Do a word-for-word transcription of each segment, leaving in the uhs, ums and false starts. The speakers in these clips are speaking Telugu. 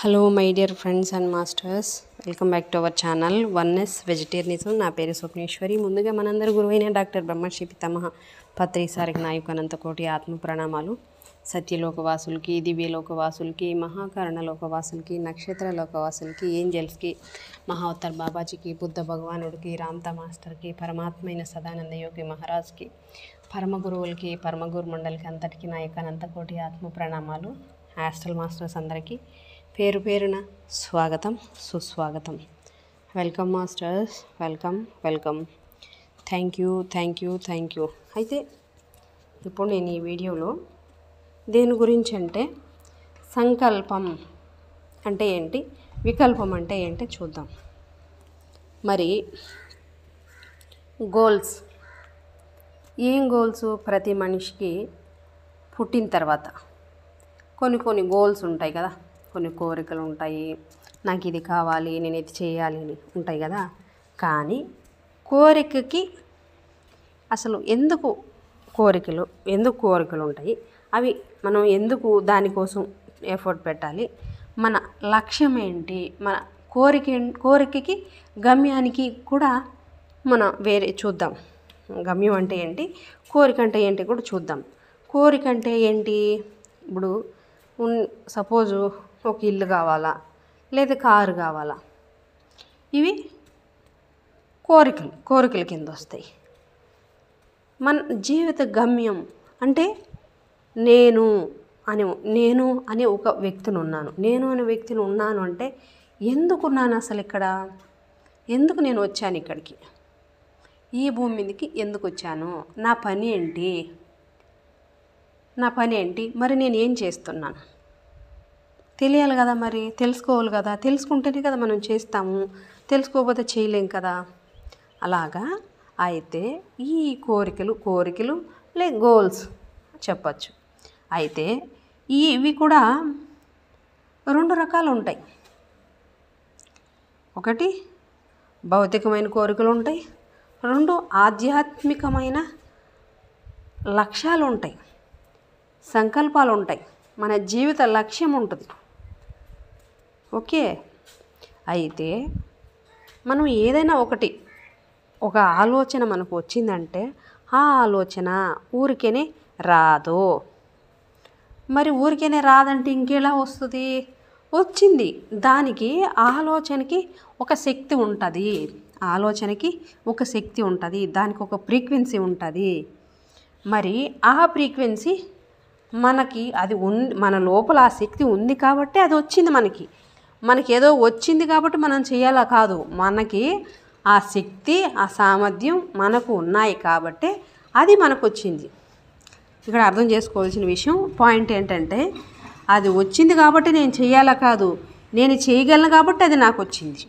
Hello my dear friends and masters, welcome back to our channel oneness vegetarianism. నా పేరు స్వప్నేశ్వరి. ముందుగా మనందరి గురువైన డాక్టర్ బ్రహ్మశ్రీ పితామహ పత్రి సారికి నాయకు అనంతకోటి ఆత్మ ప్రణామాలు. సత్యలోకవాసులకి, దివ్యలోకవాసులకి, మహాకరణ లోకవాసులకి, నక్షత్ర లోకవాసులకి, ఏంజల్స్కి, మహావతార్ బాబాజీకి, బుద్ధ భగవానుడికి, రామ్తా మాస్టర్కి, పరమాత్మైన సదానంద యోగి మహారాజ్కి, పరమ గురువులకి, పరమగురు మండలికి అంతటికి నా యొక్క అనంతకోటి ఆత్మ ప్రణామాలు. హాస్టల్ మాస్టర్స్ అందరికీ పేరు పేరున స్వాగతం, సుస్వాగతం. Welcome masters, welcome welcome. Thank you thank you thank you. అయితే ఇప్పుడు నేను ఈ వీడియోలో దేని గురించి అంటే సంకల్పం అంటే ఏంటి, వికల్పం అంటే ఏంటి చూద్దాం. మరి గోల్స్, ఏం గోల్స్? ప్రతి మనిషికి పుట్టిన తర్వాత కొన్ని కొన్ని గోల్స్ ఉంటాయి కదా, కొన్ని కోరికలు ఉంటాయి. నాకు ఇది కావాలి, నేను ఇది చేయాలి అని ఉంటాయి కదా. కానీ కోరికకి అసలు ఎందుకు కోరికలు ఎందుకు కోరికలు ఉంటాయి, అవి మనం ఎందుకు దానికోసం ఎఫర్ట్ పెట్టాలి, మన లక్ష్యం ఏంటి, మన కోరిక కోరికకి గమ్యానికి కూడా మనం వేరే చూద్దాం. గమ్యం అంటే ఏంటి, కోరిక అంటే ఏంటి కూడా చూద్దాం. కోరిక అంటే ఏంటి? ఇప్పుడు ఉన్ సపోజు ఒక ఇల్లు కావాలా, లేదా కారు కావాలా, ఇవి కోరికలు కోరికల కింద వస్తాయి. మన జీవిత గమ్యం అంటే నేను అని నేను అనే ఒక వ్యక్తిని ఉన్నాను. నేను అనే వ్యక్తిని ఉన్నాను అంటే ఎందుకున్నాను అసలు ఇక్కడ, ఎందుకు నేను వచ్చాను ఇక్కడికి, ఈ భూమి మీదకి ఎందుకు వచ్చాను, నా పని ఏంటి నా పని ఏంటి మరి నేను ఏం చేస్తున్నాను తెలియాలి కదా. మరి తెలుసుకోవాలి కదా, తెలుసుకుంటేనే కదా మనం చేస్తాము, తెలుసుకోకపోతే చేయలేం కదా. అలాగా అయితే ఈ కోరికలు కోరికలు లే గోల్స్ చెప్పచ్చు. అయితే ఈ ఇవి కూడా రెండు రకాలు ఉంటాయి. ఒకటి భౌతికమైన కోరికలు ఉంటాయి, రెండు ఆధ్యాత్మికమైన లక్ష్యాలు ఉంటాయి, సంకల్పాలు ఉంటాయి, మన జీవిత లక్ష్యం ఉంటుంది. ఓకే. అయితే మనం ఏదైనా ఒకటి ఒక ఆలోచన మనకు వచ్చిందంటే ఆ ఆలోచన ఊరికేనే రాదు. మరి ఊరికేనే రాదంటే ఇంకెలా వస్తుంది? వచ్చింది, దానికి ఆలోచనకి ఒక శక్తి ఉంటుంది, ఆలోచనకి ఒక శక్తి ఉంటుంది, దానికి ఒక ఫ్రీక్వెన్సీ ఉంటుంది. మరి ఆ ఫ్రీక్వెన్సీ మనకి అది ఉన్ మన లోపల ఆ శక్తి ఉంది కాబట్టి అది వచ్చింది. మనకి మనకి ఏదో వచ్చింది కాబట్టి మనం చేయాలా కాదు, మనకి ఆ శక్తి ఆ సామర్థ్యం మనకు ఉన్నాయి కాబట్టి అది మనకు వచ్చింది. ఇక్కడ అర్థం చేసుకోవాల్సిన విషయం పాయింట్ ఏంటంటే అది వచ్చింది కాబట్టి నేను చేయాలా కాదు, నేను చేయగలను కాబట్టి అది నాకు వచ్చింది.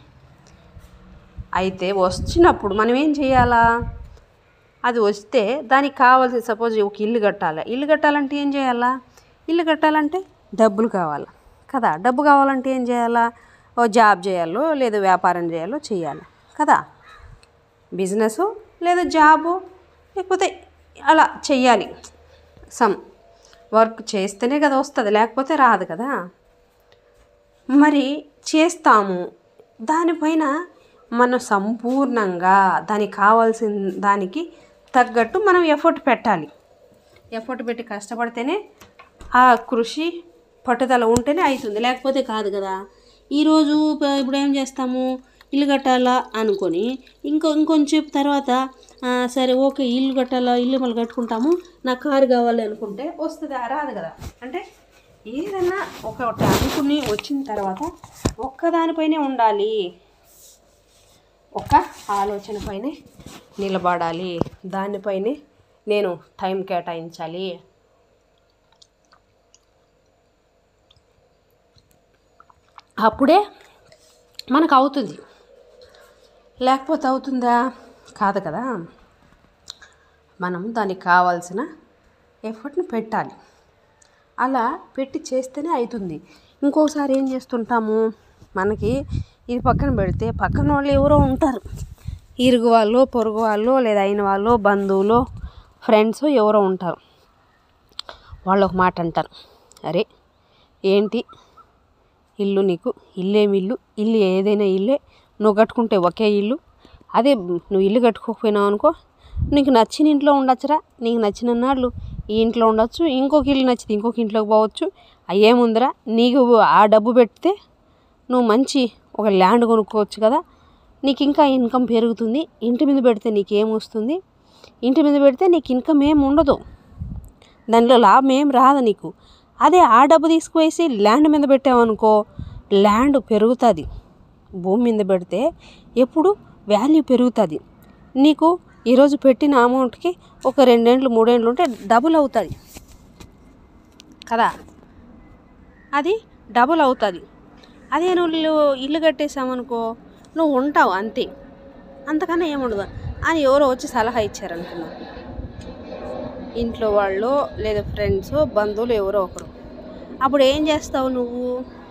అయితే వచ్చినప్పుడు మనం ఏం చేయాలా? అది వస్తే దానికి కావాల్సిన సపోజ్ ఒక ఇల్లు కట్టాలి, ఇల్లు కట్టాలంటే ఏం చేయాలా? ఇల్లు కట్టాలంటే డబ్బులు కావాలి కదా. డబ్బు కావాలంటే ఏం చేయాలా? ఓ జాబ్ చేయాలో లేదా వ్యాపారం చేయాలో చేయాలి కదా. బిజినెస్ లేదా జాబు లేకపోతే అలా చెయ్యాలి, సమ్ వర్క్ చేస్తేనే కదా వస్తుంది, లేకపోతే రాదు కదా. మరి చేస్తాము, దానిపైన మనం సంపూర్ణంగా దానికి కావాల్సిన దానికి తగ్గట్టు మనం ఎఫర్ట్ పెట్టాలి. ఎఫర్ట్ పెట్టి కష్టపడితేనే ఆ కృషి పట్టుదల ఉంటేనే అవుతుంది, లేకపోతే కాదు కదా. ఈరోజు ఇప్పుడు ఏం చేస్తాము, ఇల్లు కట్టాలా అనుకొని ఇంకో ఇంకొంచెం తర్వాత సరే ఓకే ఇల్లు కట్టాలా, ఇల్లు మళ్ళీ కట్టుకుంటాము, నాకు కారు కావాలి అనుకుంటే వస్తుందా? రాదు కదా. అంటే ఏదైనా ఒకటి అనుకుని వచ్చిన తర్వాత ఒక్కదానిపైనే ఉండాలి, ఒక ఆలోచన పైనే నిలబడాలి, దానిపైనే నేను టైం కేటాయించాలి. అప్పుడే మనకు అవుతుంది, లేకపోతే అవుతుందా? కాదు కదా. మనం దానికి కావాల్సిన ఎఫర్ట్ని పెట్టాలి, అలా పెట్టి చేస్తేనే అవుతుంది. ఇంకోసారి ఏం చేస్తుంటాము, మనకి ఇది పక్కన పెడితే పక్కన వాళ్ళు ఎవరో ఉంటారు, ఇరుగు వాళ్ళు పొరుగు వాళ్ళు లేదా అయిన వాళ్ళు బంధువులు ఫ్రెండ్స్ ఎవరో ఉంటారు. వాళ్ళు ఒక మాట అంటారు, అరే ఏంటి ఇల్లు నీకు ఇల్లేమి ఇల్లు ఇల్లు ఏదైనా ఇల్లే, నువ్వు కట్టుకుంటే ఒకే ఇల్లు. అదే నువ్వు ఇల్లు కట్టుకోకపోయినావు అనుకో, నీకు నచ్చిన ఇంట్లో ఉండొచ్చురా, నీకు నచ్చిన నాళ్ళు ఈ ఇంట్లో ఉండొచ్చు, ఇంకొక ఇల్లు నచ్చితే ఇంకొక ఇంట్లోకి పోవచ్చు. అయ్యేముందిరా, నీకు ఆ డబ్బు పెడితే నువ్వు మంచి ఒక ల్యాండ్ కొనుక్కోవచ్చు కదా, నీకు ఇంకా ఇన్కమ్ పెరుగుతుంది. ఇంటి మీద పెడితే నీకేం వస్తుంది? ఇంటి మీద పెడితే నీకు ఇన్కమ్ ఏమి ఉండదు, దానిలో లాభం ఏం రాదు నీకు. అదే ఆ డబ్బు తీసుకువేసి ల్యాండ్ మీద పెట్టావనుకో, ల్యాండ్ పెరుగుతుంది. భూమి మీద పెడితే ఎప్పుడు వాల్యూ పెరుగుతుంది. నీకు ఈరోజు పెట్టిన అమౌంట్కి ఒక రెండేండ్లు మూడేండ్లు ఉంటే డబుల్ అవుతుంది కదా, అది డబుల్ అవుతుంది. అదే నువ్వు ఇల్లు కట్టేసామనుకో, నువ్వు ఉంటావు అంతే, అంతకన్నా ఏముండదు అని ఎవరో వచ్చి సలహా ఇచ్చారనుకున్నా, ఇంట్లో వాళ్ళు లేదా ఫ్రెండ్స్ బంధువులు ఎవరో ఒకరు. అప్పుడు ఏం చేస్తావు నువ్వు?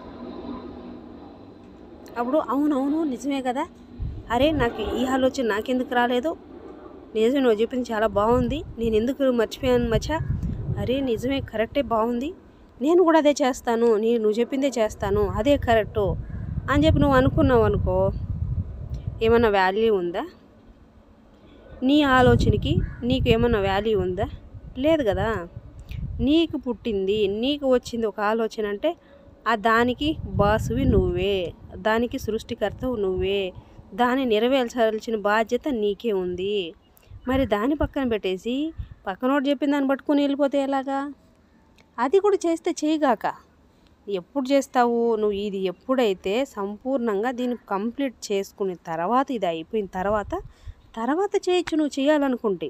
అప్పుడు అవునవును నిజమే కదా, అరే నాకు ఈ ఆలోచన నాకెందుకు రాలేదు, నిజమే నువ్వు చెప్పింది చాలా బాగుంది, నేను ఎందుకు మర్చిపోయాను మచ్చా, అరే నిజమే కరెక్టే బాగుంది, నేను కూడా అదే చేస్తాను, నేను నువ్వు చెప్పిందే చేస్తాను, అదే కరెక్టు అని చెప్పి నువ్వు అనుకున్నావు అనుకో, ఏమన్నా వాల్యూ ఉందా? నీ ఆలోచనకి నీకు ఏమన్నా వాల్యూ ఉందా? లేదు కదా. నీకు పుట్టింది, నీకు వచ్చింది ఒక ఆలోచన అంటే ఆ దానికి బాసువి నువ్వే, దానికి సృష్టికర్తవు నువ్వే, దాన్ని నెరవేర్చాల్సిన బాధ్యత నీకే ఉంది. మరి దాన్ని పక్కన పెట్టేసి పక్కనోడు చెప్పిన దాన్ని పట్టుకుని వెళ్ళిపోతే ఎలాగా? అది కూడా చేస్తే చేయగాక, ఎప్పుడు చేస్తావు నువ్వు? ఇది ఎప్పుడైతే సంపూర్ణంగా దీన్ని కంప్లీట్ చేసుకున్న తర్వాత, ఇది అయిపోయిన తర్వాత తర్వాత చేయొచ్చు నువ్వు చేయాలనుకుంటే.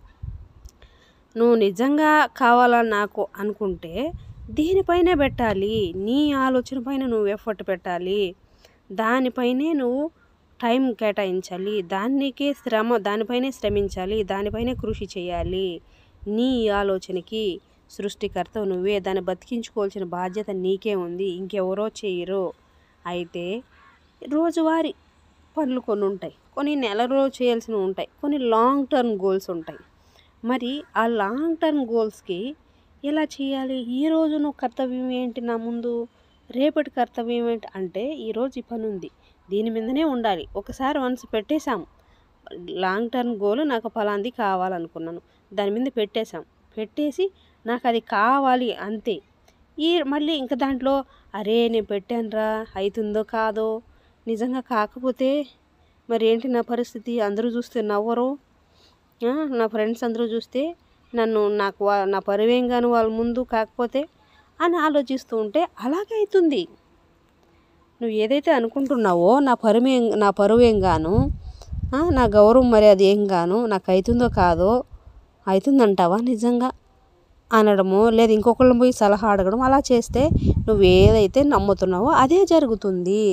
నువ్వు నిజంగా కావాలని నాకు అనుకుంటే దీనిపైనే పెట్టాలి, నీ ఆలోచన పైన నువ్వు ఎఫర్ట్ పెట్టాలి, దానిపైనే నువ్వు టైం కేటాయించాలి, దానికే శ్రమ దానిపైనే శ్రమించాలి, దానిపైనే కృషి చేయాలి. నీ ఆలోచనకి సృష్టికర్త నువ్వే, దాన్ని బతికించుకోవాల్సిన బాధ్యత నీకే ఉంది, ఇంకెవరో చేయరు. అయితే రోజువారీ పనులు కొన్ని ఉంటాయి, కొన్ని నెల రోజు చేయాల్సినవి ఉంటాయి, కొన్ని లాంగ్ టర్మ్ గోల్స్ ఉంటాయి. మరి ఆ లాంగ్ టర్మ్ గోల్స్కి ఎలా చేయాలి? ఈరోజు నువ్వు కర్తవ్యం ఏంటి, నా ముందు రేపటి కర్తవ్యం ఏంటి అంటే, ఈరోజు ఈ పని ఉంది, దీని మీదనే ఉండాలి. ఒకసారి వన్స్ పెట్టేశాం లాంగ్ టర్మ్ గోల్, నాకు ఫలాంది కావాలనుకున్నాను, దాని మీద పెట్టేశాం, పెట్టేసి నాకు అది కావాలి అంతే. ఈ మళ్ళీ ఇంకా దాంట్లో అరే నేను పెట్టానురా, అవుతుందో కాదో, నిజంగా కాకపోతే మరి ఏంటి నా పరిస్థితి, అందరూ చూస్తే నవ్వరు, నా ఫ్రెండ్స్ అందరూ చూస్తే నన్ను నాకు నా పరువేం గాను వాళ్ళ ముందు కాకపోతే అని ఆలోచిస్తూ ఉంటే అలాగే అవుతుంది. నువ్వు ఏదైతే అనుకుంటున్నావో నా పరువేం నా పరువేం గాను, నా గౌరవం మరి అది ఏం గాను, నాకు అవుతుందో కాదో, అవుతుందంటావా నిజంగా అనడము, లేదా ఇంకొకళ్ళని పోయి సలహా అడగడం, అలా చేస్తే నువ్వు ఏదైతే నమ్ముతున్నావో అదే జరుగుతుంది.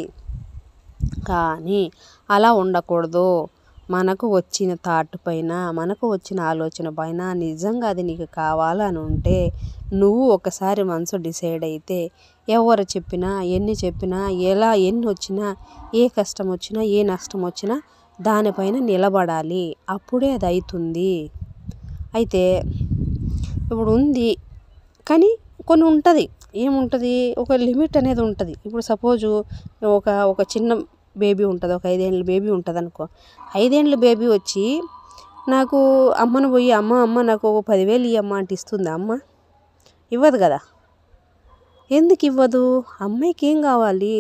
కానీ అలా ఉండకూడదు. మనకు వచ్చిన థాట్ పైన, మనకు వచ్చిన ఆలోచన పైన నిజంగా అది నీకు కావాలని ఉంటే, నువ్వు ఒకసారి మనసు డిసైడ్ అయితే ఎవరు చెప్పినా ఎన్ని చెప్పినా ఎలా ఎన్ని వచ్చినా, ఏ కష్టం వచ్చినా ఏ నష్టం వచ్చినా దానిపైన నిలబడాలి, అప్పుడే అది అవుతుంది. అయితే ఇప్పుడు ఉంది కానీ కొన్ని ఉంటుంది, ఏముంటుంది, ఒక లిమిట్ అనేది ఉంటుంది. ఇప్పుడు సపోజు ఒక ఒక చిన్న బేబీ ఉంటుంది, ఒక ఐదేళ్ళ బేబీ ఉంటుంది అనుకో, ఐదేళ్ళ బేబీ వచ్చి నాకు అమ్మను పోయి అమ్మ అమ్మ నాకు ఒక పదివేలు ఇవ్వమ్మ అంటే ఇస్తుందా అమ్మ? ఇవ్వదు కదా. ఎందుకు ఇవ్వదు? అమ్మాయికి ఏం కావాలి,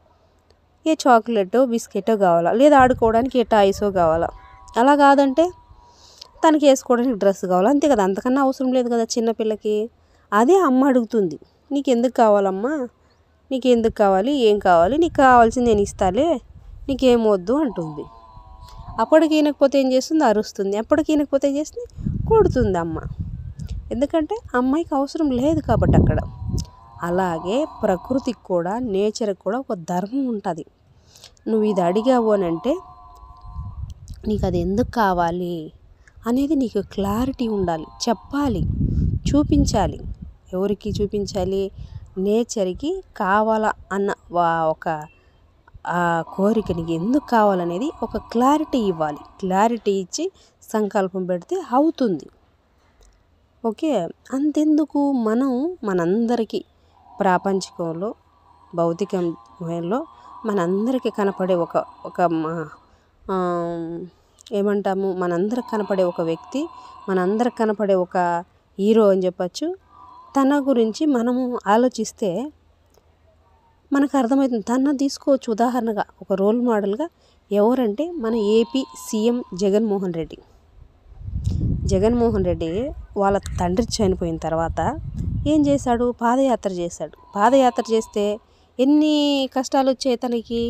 ఏ చాక్లెటో బిస్కెటో కావాలా, లేదా ఆడుకోవడానికి ఏ టాయ్సో కావాలా, అలా కాదంటే తనకి వేసుకోవడానికి డ్రెస్ కావాలి, అంతే కదా, అంతకన్నా అవసరం లేదు కదా చిన్నపిల్లకి. అదే అమ్మ అడుగుతుంది, నీకు ఎందుకు కావాలమ్మా, నీకు ఎందుకు కావాలి, ఏం కావాలి, నీకు కావాల్సింది నేను ఇస్తాలే, నీకేం వద్దు అంటుంది. అప్పటికి ఈనకపోతే ఏం చేస్తుంది, అరుస్తుంది. అప్పటికి ఈనకపోతే ఏం చేస్తుంది, కొడుతుంది అమ్మ. ఎందుకంటే అమ్మాయికి అవసరం లేదు కాబట్టి అక్కడ. అలాగే ప్రకృతికి కూడా, నేచర్కి కూడా ఒక ధర్మం ఉంటుంది. నువ్వు ఇది అడిగావు అని అంటే నీకు అది ఎందుకు కావాలి అనేది నీకు క్లారిటీ ఉండాలి, చెప్పాలి, చూపించాలి. ఎవరికి చూపించాలి? నేచర్కి కావాలా అన్న ఒక ఆ కోరిక నీకు ఎందుకు కావాలనేది ఒక క్లారిటీ ఇవ్వాలి. క్లారిటీ ఇచ్చి సంకల్పం పెడితే అవుతుంది. ఓకే, అంతెందుకు, మనం మనందరికీ ప్రాపంచికంలో భౌతికంలో మనందరికీ కనపడే ఒక ఒక ఏమంటాము మనందరికి కనపడే ఒక వ్యక్తి, మనందరికి కనపడే ఒక హీరో అని చెప్పచ్చు. తన గురించి మనము ఆలోచిస్తే మనకు అర్థమవుతుంది. తన తీసుకోవచ్చు ఉదాహరణగా ఒక రోల్ మోడల్గా. ఎవరంటే మన ఏపీ సీఎం జగన్మోహన్ రెడ్డి. జగన్మోహన్ రెడ్డి వాళ్ళ తండ్రి చనిపోయిన తర్వాత ఏం చేశాడు? పాదయాత్ర చేశాడు. పాదయాత్ర చేస్తే ఎన్ని కష్టాలు వచ్చాయి తనకి,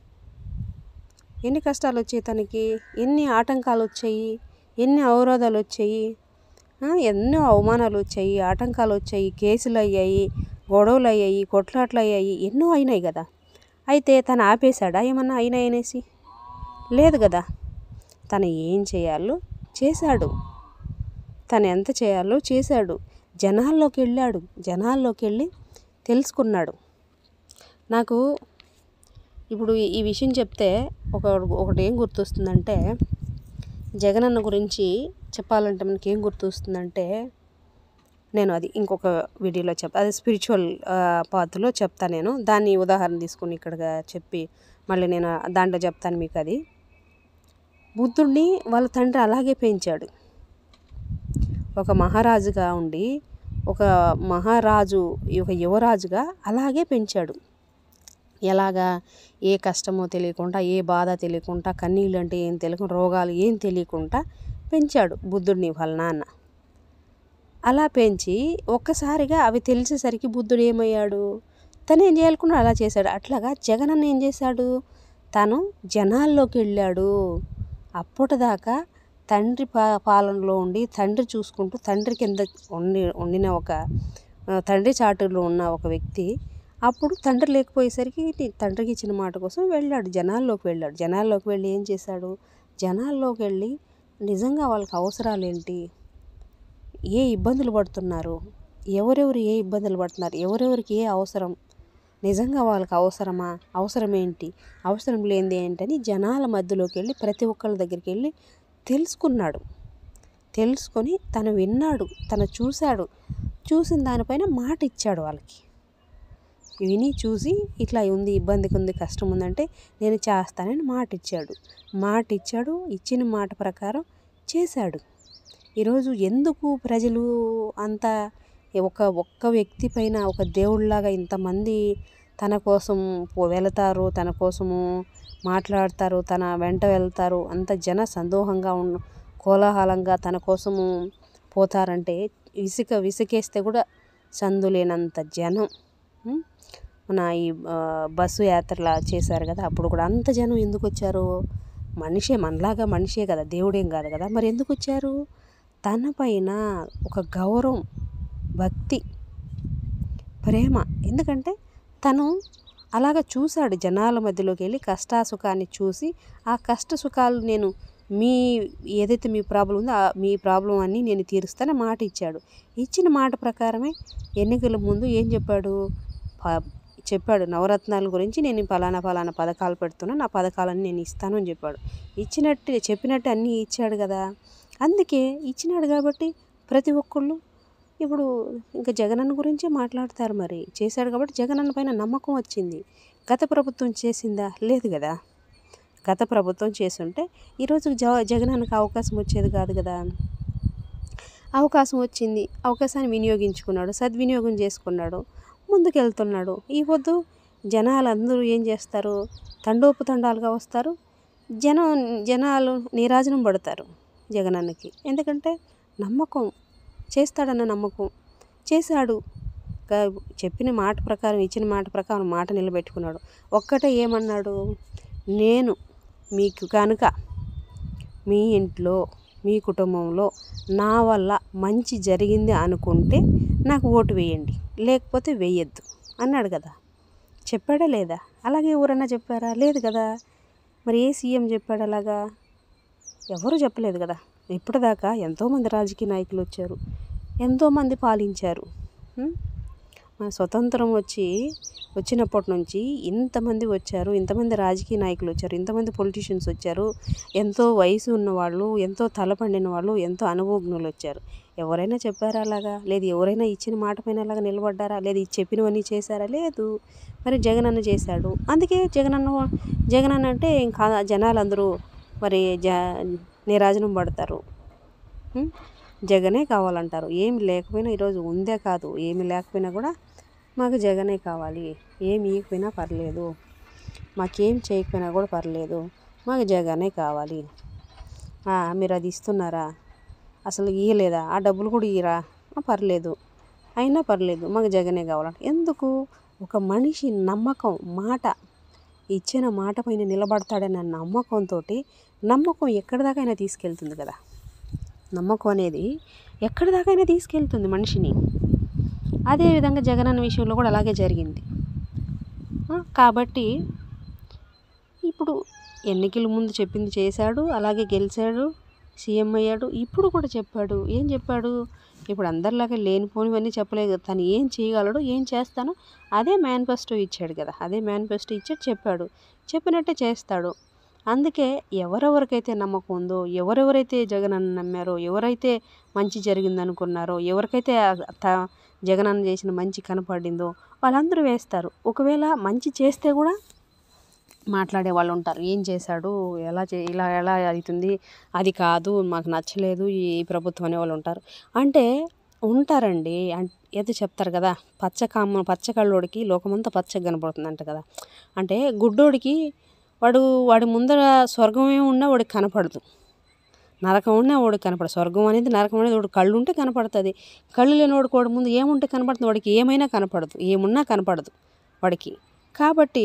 ఎన్ని కష్టాలు వచ్చాయి తనకి ఎన్ని ఆటంకాలు వచ్చాయి, ఎన్ని అవరోధాలు వచ్చాయి, ఎన్నో అవమానాలు వచ్చాయి, ఆటంకాలు వచ్చాయి, కేసులు అయ్యాయి, గొడవలు అయ్యాయి, కొట్లాట్లు అయ్యాయి, ఎన్నో అయినాయి కదా. అయితే తను ఆపేశాడా ఏమన్నా అయినాయి అనేసి? లేదు కదా. తను ఏం చేయాలో చేశాడు, తను ఎంత చేయాలో చేశాడు. జనాల్లోకి వెళ్ళాడు, జనాల్లోకి వెళ్ళి తెలుసుకున్నాడు. నాకు ఇప్పుడు ఈ విషయం చెప్తే ఒక ఒకటి ఏం గుర్తొస్తుందంటే, జగనన్న గురించి చెప్పాలంటే మనకి ఏం గుర్తొస్తుందంటే, నేను అది ఇంకొక వీడియోలో చెప్తా, అది స్పిరిచువల్ పాత్రలో చెప్తా. నేను దాన్ని ఉదాహరణ తీసుకుని ఇక్కడ చెప్పి మళ్ళీ నేను దాంట్లో చెప్తాను మీకు. అది బుద్ధుడిని వాళ్ళ తండ్రి అలాగే పెంచాడు. ఒక మహారాజుగా ఉండి, ఒక మహారాజు ఒక యువరాజుగా అలాగే పెంచాడు. ఎలాగా? ఏ కష్టమో తెలియకుండా, ఏ బాధ తెలియకుండా, కన్నీళ్ళు అంటే ఏం తెలియకుండా, రోగాలు ఏం తెలియకుండా పెంచాడు బుద్ధుడిని వాళ్ళ నాన్న. అలా పెంచి ఒక్కసారిగా అవి తెలిసేసరికి బుద్ధుడు ఏమయ్యాడు? తను ఏం చేయాలనుకున్నాడు అలా చేశాడు. అట్లాగా జగనన్న ఏం చేశాడు? తను జనాల్లోకి వెళ్ళాడు. అప్పటిదాకా తండ్రి పా పాలనలో ఉండి తండ్రి చూసుకుంటూ తండ్రి కింద ఉండి ఉండిన ఒక తండ్రి చాటులో ఉన్న ఒక వ్యక్తి అప్పుడు తండ్రి లేకపోయేసరికి తండ్రికి ఇచ్చిన మాట కోసం వెళ్ళాడు, జనాల్లోకి వెళ్ళాడు. జనాల్లోకి వెళ్ళి ఏం చేశాడు? జనాల్లోకి వెళ్ళి నిజంగా వాళ్ళకి అవసరాలు ఏంటి, ఏ ఇబ్బందులు పడుతున్నారు, ఎవరెవరు ఏ ఇబ్బందులు పడుతున్నారు, ఎవరెవరికి ఏ అవసరం, నిజంగా వాళ్ళకి అవసరమా, అవసరం ఏంటి, అవసరం లేనిది ఏంటని జనాల మధ్యలోకి వెళ్ళి ప్రతి ఒక్కళ్ళ దగ్గరికి వెళ్ళి తెలుసుకున్నాడు. తెలుసుకొని తను విన్నాడు, తను చూశాడు. చూసిన దానిపైన మాట ఇచ్చాడు వాళ్ళకి. విని చూసి ఇట్లా ఉంది, ఇబ్బందికి ఉంది, కష్టం ఉందంటే నేను చేస్తానని మాట ఇచ్చాడు. మాట ఇచ్చాడు, ఇచ్చిన మాట ప్రకారం చేశాడు. ఈరోజు ఎందుకు ప్రజలు అంత ఒక ఒక్క వ్యక్తి పైన ఒక దేవుళ్ళలాగా ఇంతమంది తన కోసం వెళతారు, తన కోసము మాట్లాడతారు, తన వెంట వెళ్తారు, అంత జన సందోహంగా ఉన్న కోలాహలంగా తన కోసము పోతారంటే ఇసుక విసుకేస్తే కూడా సందులేనంత జనం. మన ఈ బస్సు యాత్రలా చేశారు కదా, అప్పుడు కూడా అంత జనం ఎందుకు వచ్చారు? మనిషే, మనలాగా మనిషే కదా, దేవుడేం కాదు కదా. మరి ఎందుకు వచ్చారు? తన పైన ఒక గౌరవం, భక్తి, ప్రేమ. ఎందుకంటే తను అలాగ చూశాడు, జనాల మధ్యలోకి వెళ్ళి కష్టాసుఖాన్ని చూసి ఆ కష్ట సుఖాలు నేను మీ ఏదైతే మీ ప్రాబ్లం ఉందో మీ ప్రాబ్లం అన్నీ నేను తీరుస్తానని మాట ఇచ్చాడు. ఇచ్చిన మాట ప్రకారమే ఎన్నికల ముందు ఏం చెప్పాడు? చెప్పాడు నవరత్నాల గురించి, నేను ఫలానా ఫలానా పథకాలు పెడుతున్నాను, నా పథకాలన్నీ నేను ఇస్తాను అని చెప్పాడు. ఇచ్చినట్టు చెప్పినట్టు అన్నీ ఇచ్చాడు కదా. అందుకే ఇచ్చినాడు కాబట్టి ప్రతి ఒక్కళ్ళు ఇప్పుడు ఇంకా జగనన్న గురించే మాట్లాడతారు. మరి చేశాడు కాబట్టి జగనన్న పైన నమ్మకం వచ్చింది. గత ప్రభుత్వం చేసిందా? లేదు కదా. గత ప్రభుత్వం చేసుంటే ఈరోజు జ జగనన్నకు అవకాశం వచ్చేది కాదు కదా. అవకాశం వచ్చింది, అవకాశాన్ని వినియోగించుకున్నాడు, సద్వినియోగం చేసుకున్నాడు, ముందుకెళ్తున్నాడు. ఈ పొద్దు జనాలందరూ ఏం చేస్తారు? తండోపతండాలుగా వస్తారు. జనం జనాలు నీరాజనం పడతారు జగనన్నకి. ఎందుకంటే నమ్మకం, చేస్తాడన్న నమ్మకం. చేశాడు, చెప్పిన మాట ప్రకారం, ఇచ్చిన మాట ప్రకారం మాట నిలబెట్టుకున్నాడు. ఒక్కటే ఏమన్నాడు? నేను మీకు కనుక మీ ఇంట్లో మీ కుటుంబంలో నా వల్ల మంచి జరిగింది అనుకుంటే నాకు ఓటు వేయండి, లేకపోతే వేయద్దు అన్నాడు కదా. చెప్పాడా లేదా? అలాగే ఎవరన్నా చెప్పారా? లేదు కదా. మరి ఏ సీఎం చెప్పాడు అలాగా? ఎవరు చెప్పలేదు కదా. ఇప్పటిదాకా ఎంతోమంది రాజకీయ నాయకులు వచ్చారు, ఎంతోమంది పాలించారు. మన స్వతంత్రం వచ్చి వచ్చినప్పటి నుంచి ఇంతమంది వచ్చారు, ఇంతమంది రాజకీయ నాయకులు వచ్చారు, ఇంతమంది పొలిటీషియన్స్ వచ్చారు, ఎంతో వయసు ఉన్నవాళ్ళు, ఎంతో తలపండిన వాళ్ళు, ఎంతో అనుభవజ్ఞులు వచ్చారు. ఎవరైనా చెప్పారా అలాగా? లేదు ఎవరైనా ఇచ్చిన మాట పైన అలాగా నిలబడ్డారా? లేదు చెప్పినవన్నీ చేశారా? లేదు. మరి జగనన్న చేశాడు. అందుకే జగనన్న జగనన్న అంటే ఇంకా జనాలందరూ మరి జ నీరాజనం పడతారు. జగనే కావాలంటారు. ఏమి లేకపోయినా ఈరోజు ఉందే కాదు, ఏమి లేకపోయినా కూడా మాకు జగనే కావాలి. ఏమి ఇవ్వకపోయినా పర్లేదు, మాకేం చేయకపోయినా కూడా పర్లేదు, మాకు జగనే కావాలి. మీరు అది ఇస్తున్నారా? అసలు ఇయ్యలేదా? ఆ డబ్బులు కూడా ఇయ్యరా? పర్లేదు, అయినా పర్లేదు, మాకు జగనే కావాలంట. ఎందుకు? ఒక మనిషి నమ్మకం, మాట ఇచ్చిన మాట పైన నిలబడతాడన్న నమ్మకంతో, నమ్మకం ఎక్కడి దాకైనా తీసుకెళ్తుంది కదా. నమ్మకం అనేది ఎక్కడి దాకైనా తీసుకెళ్తుంది మనిషిని. అదేవిధంగా జగనన్న విషయంలో కూడా అలాగే జరిగింది. కాబట్టి ఇప్పుడు ఎన్నికల ముందు చెప్పింది చేశాడు, అలాగే గెలిచాడు, సీఎం అయ్యాడు. ఇప్పుడు కూడా చెప్పాడు. ఏం చెప్పాడు? ఇప్పుడు అందరిలాగా లేనిపోనివన్నీ చెప్పలేదు కదా. తను ఏం చేయగలడో, ఏం చేస్తానో అదే మేనిఫెస్టో ఇచ్చాడు కదా. అదే మేనిఫెస్టో ఇచ్చాడు, చెప్పాడు, చెప్పినట్టే చేస్తాడు. అందుకే ఎవరెవరికైతే నమ్మకం ఉందో, ఎవరెవరైతే జగనన్న నమ్మారో, ఎవరైతే మంచి జరిగిందనుకున్నారో, ఎవరికైతే త జగనన్న చేసిన మంచి కనపడిందో వాళ్ళందరూ వేస్తారు. ఒకవేళ మంచి చేస్తే కూడా మాట్లాడే వాళ్ళు ఉంటారు. ఏం చేశాడు, ఎలా చే ఇలా ఎలా అవుతుంది, అది కాదు, మాకు నచ్చలేదు ఈ ప్రభుత్వం అనే వాళ్ళు ఉంటారు. అంటే ఉంటారండి. ఏదో చెప్తారు కదా, పచ్చకామ పచ్చకళ్ళోడికి లోకమంతా పచ్చగా కనపడుతుందంట కదా. అంటే గుడ్డోడికి వాడు వాడి ముందర స్వర్గం ఏమి ఉన్నా వాడికి కనపడదు, నరకం ఉన్నా వాడికి కనపడదు. స్వర్గం అనేది నరకం అనేది వాడు కళ్ళు ఉంటే కనపడుతుంది. కళ్ళు లేనివాడికి వాడి ముందు ఏముంటే కనపడుతుంది, వాడికి ఏమైనా కనపడదు, ఏమున్నా కనపడదు వాడికి. కాబట్టి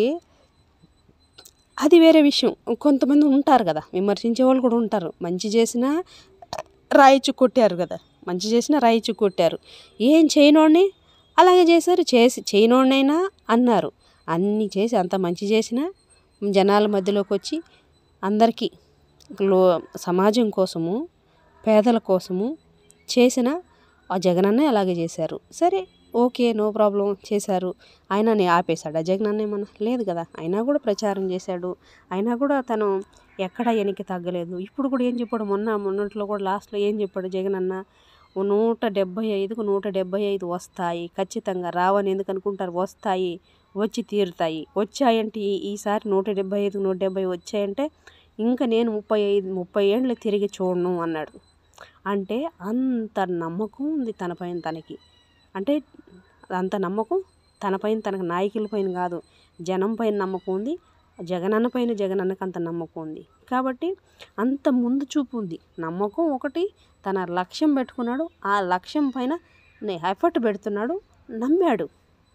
అది వేరే విషయం. కొంతమంది ఉంటారు కదా, విమర్శించే వాళ్ళు కూడా ఉంటారు. మంచి చేసినా రాయిచ్చు కొట్టారు కదా, మంచి చేసినా రాయిచ్చు కొట్టారు. ఏం చేయనోడిని అలాగే చేశారు, చేసి చేయనోడినైనా అన్నారు. అన్నీ చేసి అంత మంచి చేసినా జనాల మధ్యలోకి వచ్చి అందరికీ లో సమాజం కోసము, పేదల కోసము చేసిన ఆ జగనన్నే అలాగే చేశారు. సరే, ఓకే, నో ప్రాబ్లం, చేశారు. ఆయనని ఆపేశాడు ఆ జగనన్న? ఏమన్నా లేదు కదా. అయినా కూడా ప్రచారం చేశాడు. అయినా కూడా తను ఎక్కడ వెనక్కి తగ్గలేదు. ఇప్పుడు కూడా ఏం చెప్పాడు, మొన్న మొన్నట్లో కూడా లాస్ట్లో ఏం చెప్పాడు జగనన్న? నూట డెబ్బై ఐదుకు నూట డెబ్బై ఐదు వస్తాయి ఖచ్చితంగా. రావని ఎందుకు అనుకుంటారు? వస్తాయి, వచ్చి తీరుతాయి. వచ్చాయంటే ఈసారి నూట డెబ్బై ఐదుకు నూట డెబ్బై వచ్చాయంటే ఇంకా నేను ముప్పై ఐదు ముప్పై ఏళ్ళు తిరిగి చూడను అన్నాడు. అంటే అంత నమ్మకం ఉంది తన పైన తనకి. అంటే అంత నమ్మకం తన పైన తనకు, నాయకుల పైన కాదు, జనం పైన నమ్మకం ఉంది. జగనన్న పైన జగనన్నకు అంత నమ్మకం ఉంది. కాబట్టి అంత ముందు చూపు ఉంది. నమ్మకం ఒకటి, తన లక్ష్యం పెట్టుకున్నాడు. ఆ లక్ష్యం పైన ఎఫర్ట్ పెడుతున్నాడు, నమ్మాడు.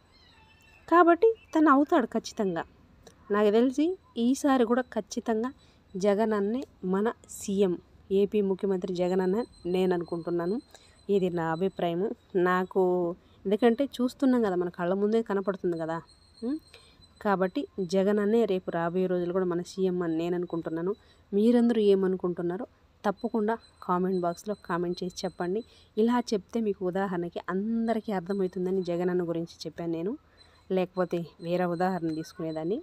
కాబట్టి తను అవుతాడు ఖచ్చితంగా. నాకు తెలిసి ఈసారి కూడా ఖచ్చితంగా జగనన్నే మన సీఎం, ఏపీ ముఖ్యమంత్రి జగనన్న నేను అనుకుంటున్నాను. ఇది నా అభిప్రాయము. నాకు ఎందుకంటే చూస్తున్నాం కదా, మన కళ్ళ ముందే కనపడుతుంది కదా. కాబట్టి జగనన్నే రేపు రాబోయే రోజులు కూడా మన సీఎం అని నేను అనుకుంటున్నాను. మీరందరూ ఏమనుకుంటున్నారో తప్పకుండా కామెంట్ బాక్స్లో కామెంట్ చేసి చెప్పండి. ఇలా చెప్తే మీకు ఉదాహరణకి అందరికీ అర్థమవుతుందని జగనన్న గురించి చెప్పాను నేను. లేకపోతే వేరే ఉదాహరణ తీసుకునేదాన్ని.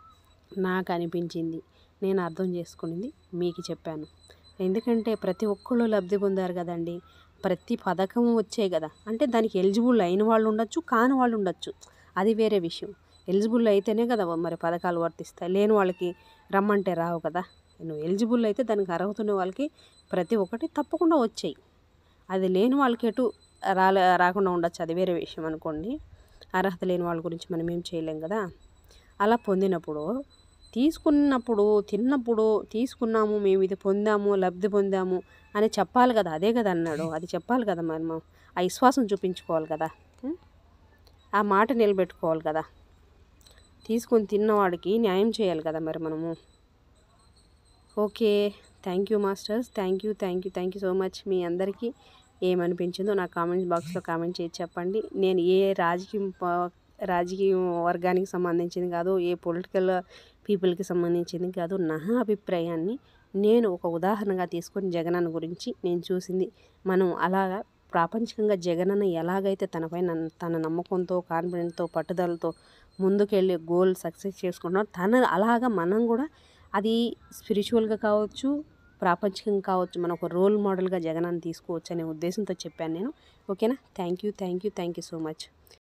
నాకు అనిపించింది, నేను అర్థం చేసుకునింది మీకు చెప్పాను. ఎందుకంటే ప్రతి ఒక్కళ్ళు లబ్ధి పొందారు కదండి. ప్రతి పథకం వచ్చాయి కదా. అంటే దానికి ఎలిజిబుల్ అయిన వాళ్ళు ఉండొచ్చు, కాని వాళ్ళు ఉండొచ్చు, అది వేరే విషయం. ఎలిజిబుల్ అయితేనే కదా మరి పథకాలు వర్తిస్తాయి. లేని వాళ్ళకి రమ్మంటే రావు కదా. నువ్వు ఎలిజిబుల్ అయితే దానికి అర్హత ఉన్న వాళ్ళకి ప్రతి ఒక్కటి తప్పకుండా వచ్చాయి. అది లేని వాళ్ళకి ఎటు రాలే రాకుండా ఉండొచ్చు, అది వేరే విషయం అనుకోండి. అర్హత లేని వాళ్ళ గురించి మనం ఏం చేయలేం కదా. అలా పొందినప్పుడు, తీసుకున్నప్పుడు, తిన్నప్పుడు తీసుకున్నాము, మేము ఇది పొందాము, లబ్ధి పొందాము అని చెప్పాలి కదా. అదే కదా అన్నాడు, అది చెప్పాలి కదా. మరి మనం ఆ విశ్వాసం చూపించుకోవాలి కదా, ఆ మాట నిలబెట్టుకోవాలి కదా. తీసుకొని తిన్నవాడికి న్యాయం చేయాలి కదా మరి మనము. Okay, thank you masters, thank you thank you thank you so much. మీ అందరికీ ఏమనిపించిందో నా కామెంట్ బాక్స్లో కామెంట్ చేసి చెప్పండి. నేను ఏ రాజకీయ రాజకీయ వర్గానికి సంబంధించింది కాదు, ఏ పొలిటికల్ పీపుల్కి సంబంధించింది కాదు. నా అభిప్రాయాన్ని నేను ఒక ఉదాహరణగా తీసుకొని జగనన్న గురించి నేను చూసింది. మనం అలాగా ప్రాపంచికంగా జగనన్న ఎలాగైతే తనపైన తన నమ్మకంతో, కాన్ఫిడెంట్తో, పట్టుదలతో ముందుకెళ్ళి గోల్ సక్సెస్ చేసుకున్నాడు, తన అలాగా మనం కూడా అది స్పిరిచువల్గా కావచ్చు, ప్రాపంచికం కావచ్చు, మనం ఒక రోల్ మోడల్గా జగనన్న తీసుకోవచ్చు అనే ఉద్దేశంతో చెప్పాను నేను. ఓకేనా? Thank you thank you thank you so much.